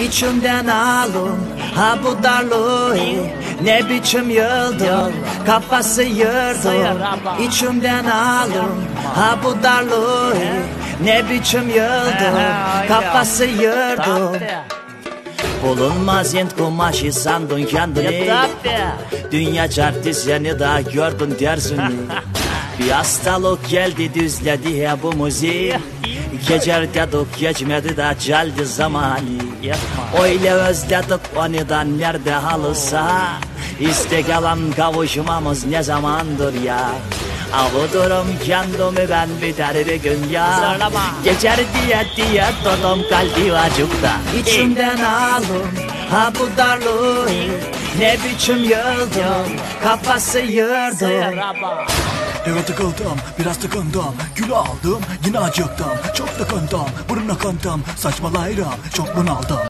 İçimden alın ha bu darlığı, ne biçim yıldım kafası yırdım. İçimden alın ha bu darlığı, ne biçim yıldım kafası yırdım. Bulunmaz yent kumaşı sandın kendini, dünya çarptı seni daha gördün dersini. Bir hastalık geldi düzledi ya bu müziği, geçer dedik geçmedi de geldi zamanı. Öyle özledik onu da nerede halısa, istek alan kavuşmamız ne zamandır ya. Bu durum kendimi ben biter bir gün ya, geçer diye dodum kaldı vacukta. İçimden alın ha bu darlığı, ne biçim yıldım kafası yırdım. Eve tıkıldım, biraz tıkındım, gül aldım, yine acıktım, çok tıkındım, buruna kandım, saçmalayırım, çok bunaldım.